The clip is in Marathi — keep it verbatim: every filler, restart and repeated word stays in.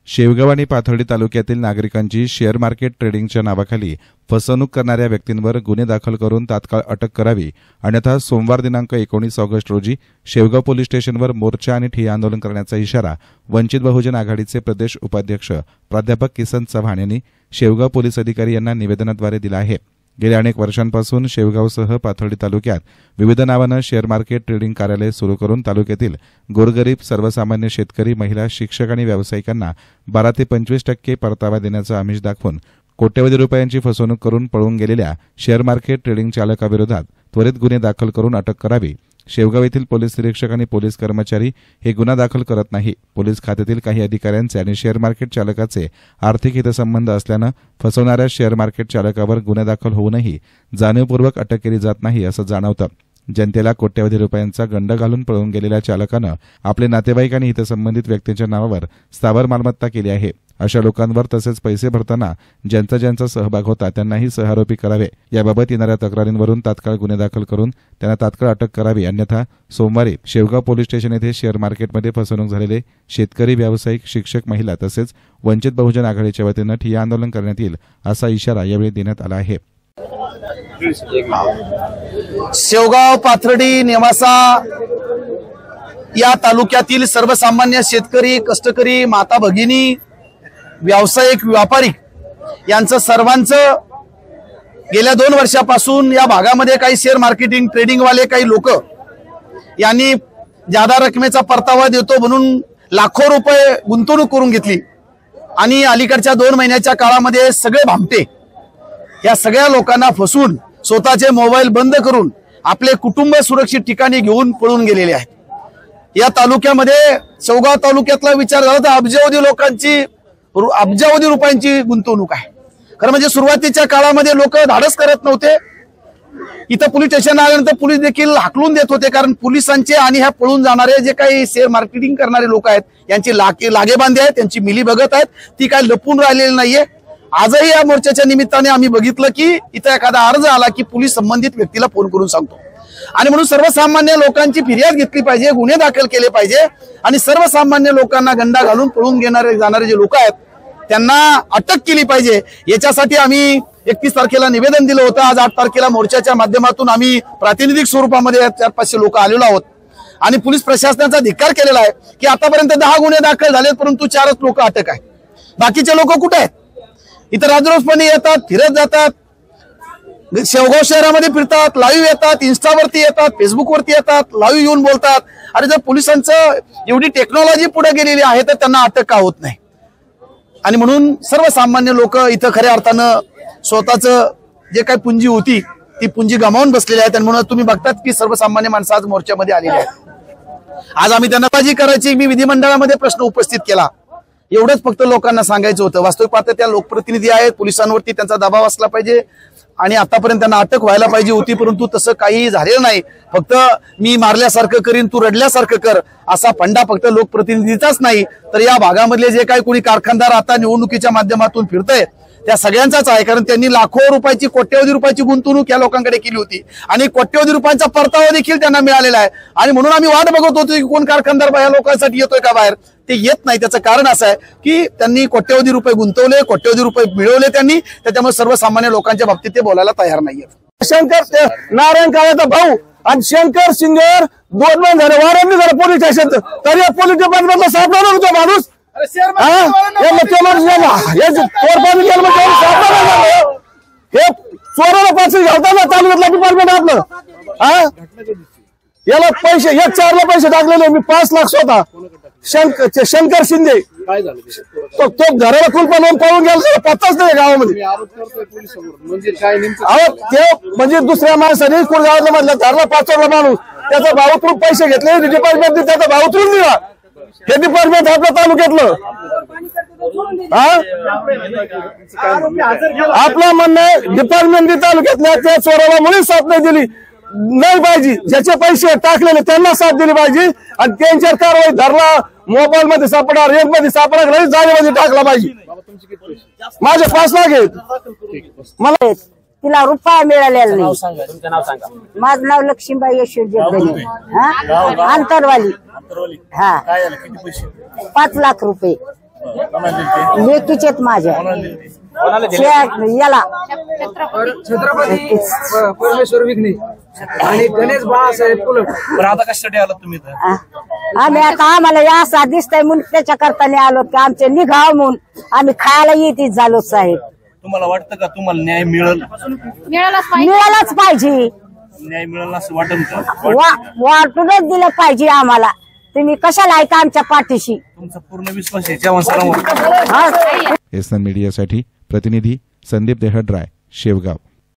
शेवगाव आणि पाथर्डी तालुक्यातील नागरिकांची शेअर मार्केट ट्रेडिंगच्या नावाखाली फसवणूक करणाऱ्या व्यक्तींवर गुन्हे दाखल करून तात्काळ अटक करावी, अन्यथा सोमवार दिनांक एकोणीस ऑगस्ट रोजी शेवगाव पोलीस स्टेशनवर मोर्चा आणि ठिय्या आंदोलन करण्याचा इशारा वंचित बहुजन आघाडीचे प्रदेश उपाध्यक्ष प्राध्यापक किसन चव्हाण यांनी शेवगाव पोलीस अधिकारी यांना निवेदनाद्वारे दिला आहे। गेल्या अनेक वर्षांपासून शेवगावसह पाथर्डी तालुक्यात विविध नावानं शेअर मार्केट ट्रेडिंग कार्यालय सुरू करून तालुक्यातील गोरगरीब, सर्वसामान्य शेतकरी, महिला, शिक्षक आणि व्यावसायिकांना बारा ते पंचवीस टक्के परतावा देण्याचं आमिष दाखवून कोट्यवधी रुपयांची फसवणूक करून पळून गेलेल्या शेअर मार्केट ट्रेडिंग चालकाविरोधात त्वरित गुन्हे दाखल करून अटक करावी। शेवगाव येथील पोलीस निरीक्षक आणि पोलीस कर्मचारी हे गुन्हा दाखल करत नाही। पोलीस खात्यातील काही अधिकाऱ्यांचे आणि शेअर मार्केट चालकाचे आर्थिक हितसंबंध असल्यानं फसवणाऱ्या शेअर मार्केट चालकावर गुन्हे दाखल होऊनही जाणीवपूर्वक अटक केली जात नाही असं जाणवतं। जनतेला कोट्यवधी रुपयांचा गंड घालून पळून गेलेल्या चालकानं आपले नातेवाईक आणि हितसंबंधित व्यक्तींच्या नावावर स्थावर मालमत्ता केली आहे। अशा लोकांवर तसेच पैसे भरताना ज्यांचा ज्यांचा सहभाग होता त्यांनाही सहआरोपी करावे। याबाबत येणाऱ्या तक्रारींवरून तात्काळ गुन्हे दाखल करून त्यांना तात्काळ अटक करावी, अन्यथा सोमवारी शेवगाव पोलीस स्टेशन येथे शेअर मार्केटमध्ये फसवणूक झालेले शेतकरी, व्यावसायिक, शिक्षक, महिला तसेच वंचित बहुजन आघाडीच्या वतीनं ठिय्या आंदोलन करण्यात येईल असा इशारा यावेळी देण्यात आला आहे। शेवगाव, पाथर्डी, नेवासा या तालुक्यातील सर्वसामान्य शेतकरी, कष्टकरी, माता भगिनी, व्यावसायिक, व्यापारी यांचं सर्वांचं गेल्या दोन वर्षापासून या भागामध्ये काही शेअर मार्केटिंग ट्रेडिंग वाले काही लोक यांनी जादा रकमेचा परतावा देतो म्हणून लाखो रुपये गुंतवणूक करून घेतली आणि अलीकडच्या दोन महिन्याच्या काळामध्ये सगळे भामटे या सगळ्या लोकांना फसवून स्वतःचे मोबाईल बंद करून आपले कुटुंब सुरक्षित ठिकाणी घेऊन पळून गेलेले आहेत। या तालुक्यामध्ये शेवगाव तालुक्यातला विचार झाला तर अब्जावधी लोकांची अब्जावधी रुपयांची गुंतवणूक आहे। खरं म्हणजे सुरुवातीच्या काळामध्ये लोक धाडस करत नव्हते। इथं पोलीस स्टेशन आल्यानंतर पोलीस देखील हाकलून देत होते, कारण पोलिसांचे आणि ह्या पळून जाणारे जे काही शेअर मार्केटिंग करणारे लोक आहेत यांची लागे लागेबांधे आहेत, त्यांची मिली बघत आहेत, ती काय लपून राहिलेली नाहीये। आजही या मोर्चाच्या निमित्ताने आम्ही बघितलं की इथं एखादा अर्ज आला की पोलीस संबंधित व्यक्तीला फोन करून सांगतो आणि म्हणून सर्वसामान्य लोकांची फिर्याद घेतली पाहिजे, गुन्हे दाखल केले पाहिजे आणि सर्वसामान्य लोकांना गंडा घालून पळून घेणारे जाणारे जे लोक आहेत त्यांना अटक केली पाहिजे। याच्यासाठी आम्ही एकतीस तारखेला निवेदन दिलं होतं। आज आठ तारखेला मोर्चाच्या माध्यमातून आम्ही प्रातिनिधिक स्वरूपामध्ये चार पाचशे लोक आलेलो आहोत आणि पोलीस प्रशासनाचा धिक्कार केलेला आहे की आतापर्यंत दहा गुन्हे दाखल झालेत परंतु चारच लोक अटक आहे, बाकीचे लोक कुठे आहेत? इतर राजरोसपणे येतात, फिरत जातात, शेवगाव शहरामध्ये फिरतात, लाईव्ह येतात, इन्स्टावरती येतात, फेसबुकवरती येतात, लाईव्ह येऊन बोलतात। आणि जर पोलिसांचं एवढी टेक्नॉलॉजी पुढे गेलेली आहे तर त्यांना अटक का होत नाही? आणि म्हणून सर्वसामान्य लोक इथं खऱ्या अर्थानं स्वतःच जे काही पुंजी होती ती पुंजी गमावून बसलेली आहे आणि म्हणून तुम्ही बघतात की सर्वसामान्य माणसं आज मोर्चामध्ये आलेली आहेत। आज आम्ही त्यांना बाजी करायची मी विधिमंडळामध्ये प्रश्न उपस्थित केला, एवढंच फक्त लोकांना सांगायचं होतं। वास्तविक पाहता त्या लोकप्रतिनिधी आहेत, पोलिसांवरती त्यांचा दबाव असला पाहिजे आणि आतापर्यंत त्यांना अटक व्हायला पाहिजे होती परंतु तसं काही झालेलं नाही। फक्त मी मारल्यासारखं करीन, तू रडल्यासारखं कर असा फंडा फक्त लोकप्रतिनिधीचाच नाही तर या भागामधले जे काही कोणी कारखानदार आता निवडणुकीच्या माध्यमातून फिरतय त्या सगळ्यांचाच आहे, कारण त्यांनी लाखो रुपयाची, कोट्यवधी रुपयाची गुंतवणूक या लोकांकडे केली होती आणि कोट्यवधी रुपयांचा परतावा देखील त्यांना मिळालेला आहे। आणि म्हणून आम्ही वाट बघत होतो की कोण कारखानदार या लोकांसाठी येतोय का बाहेर, ते येत नाही। त्याचं कारण असं आहे की त्यांनी कोट्यवधी रुपये गुंतवले, कोट्यवधी रुपये मिळवले त्यांनी, त्याच्यामुळे सर्वसामान्य लोकांच्या बाबतीत ते बोलायला तयार नाहीये। शंकर नारायण काळेचा भाऊ आणि शंकर शिंदेवर दोन दोन झाले वारंवार झालं पोलीस स्टेशन, तरी पोलीस डिपार्टमेंटला सापडला होता माणूस हे चोराला पैसे घालताना तालुक्यातला डिपार्टमेंट आपलं हा याला पैसे एक चारला पैसे टाकलेले मी पाच लाख स्वतः शंकर शंकर शिंदे तो तो घराला कुलपा लावून पळून गेला, पत्ताच नाही गावामध्ये। ते म्हणजे दुसऱ्या माणसाने कुल गावातला म्हटलं घरला पाचवला माणूस त्याचा भावातून पैसे घेतले, डिपार्टमेंट त्याचा भावातून दिला, हे डिपार्टमेंट आपल्या तालुक्यातलं आपलं म्हणणं आहे डिपार्टमेंट तालुक्यातल्या त्या चोराला मुळीच साथ नाही दिली नाही पाहिजे, ज्याचे पैसे टाकलेले त्यांना साथ दिली पाहिजे आणि त्यांच्यावर कारवाई धरला, मोबाईल मध्ये सापडा, रेट मध्ये सापडा, नाही जागेमध्ये टाकला पाहिजे। माझे पाच लाख आहेत, मला तिला रुपया मिळालेला नाही। माझं नाव लक्ष्मीबाई यशवंत जगदले, अंतरवाली। हा पाच लाख रुपये लेकीचेत माझ्या शे- याला छत्रपती परमेश्वर विघ्ने आणि गणेश बाळासाहेब कुलक. बरं आता कशासाठी आलात तुम्ही इथं? आ- आम्ही आता आम्हाला या असा दिसतंय म्हणून त्याच्या करताना आलो की आमचे निघाव म्हणून आम्ही खायला येतीच झालो साहेब. तुम्हाला वाटतं का तुम्हाला न्याय मिळेल? मिळालाच पाहिजे, न्याय मिळेल असं वाटेल का? वा- वाटूनच दिलं पाहिजे आम्हाला. तुम्ही कशाला ऐका आमच्या पाठीशी? तुमचा पूर्ण विश्वास आहे चव्हाण सरांवर. हा. एसएन मीडियासाठी प्रतिनिधी संदीप देहड्राय, शेवगाव.